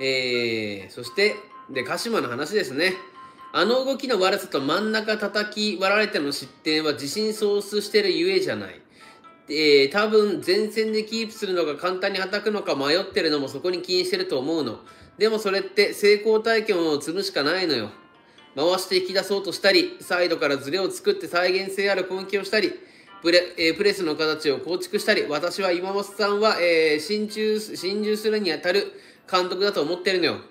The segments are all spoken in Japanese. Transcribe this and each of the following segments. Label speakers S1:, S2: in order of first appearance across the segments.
S1: そして、で、鹿島の話ですね。あの動きの悪さと真ん中叩き割られての失点は自信喪失してるゆえじゃない。多分前線でキープするのが簡単に叩くのか迷ってるのもそこに起因してると思うの。でもそれって成功体験を積むしかないのよ。回して引き出そうとしたり、サイドからズレを作って再現性ある攻撃をしたり、プレスの形を構築したり、私は今本さんは、心中するにあたる監督だと思ってるのよ。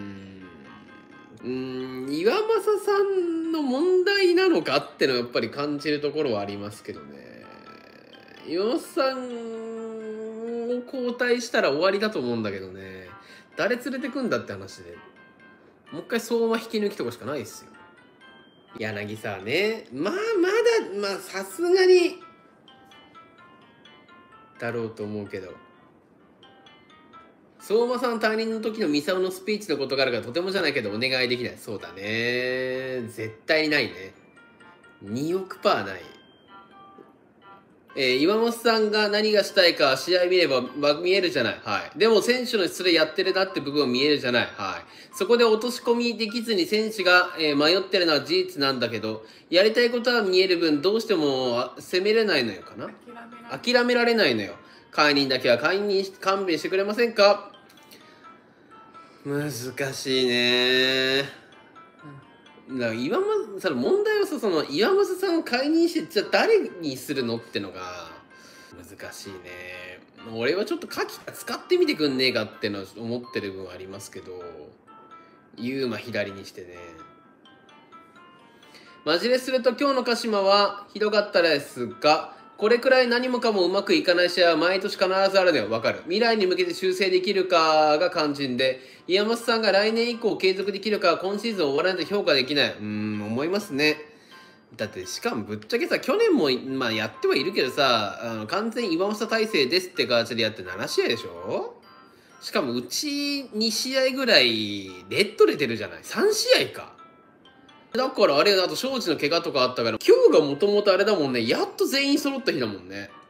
S1: 岩政さんの問題なのかってのはやっぱり感じるところはありますけどね。岩本さんを交代したら終わりだと思うんだけどね。誰連れてくんだって話で。もう一回相馬引き抜きとかしかないですよ。柳沢ね。まあさすがにだろうと思うけど。相馬さん退任の時のミサオのスピーチのことがあるからとてもじゃないけどお願いできない。そうだね。絶対にないね。2億パーない。岩本さんが何がしたいか試合見れば見えるじゃない。はい。でも選手の質でやってるなって部分は見えるじゃない。はい。そこで落とし込みできずに選手が、迷ってるのは事実なんだけど、やりたいことは見える分どうしても攻めれないのよかな。諦められないのよ。解任だけは勘弁してくれませんか。難しいね。だからその問題はさ、その岩政さんを解任してじゃあ誰にするのってのが難しいね。俺はちょっと柿田使ってみてくんねえかってのは思ってる分はありますけど、ユーマ左にしてね。マジレスすると今日の鹿島はひどかったですが、これくらい何もかもうまくいかない試合は毎年必ずあるのよ。わかる。未来に向けて修正できるかが肝心で、岩本さんが来年以降継続できるかは今シーズン終わらないと評価できない。思いますね。だってしかもぶっちゃけさ、去年もまあやってはいるけどさ、完全岩本体制ですって形でやって7試合でしょ。しかもうち2試合ぐらいレッド出てるじゃない。3試合か。だからあれ、あと庄司の怪我とかあったから、今日がもともとあれだもんね。やっと全員揃った日だもんね。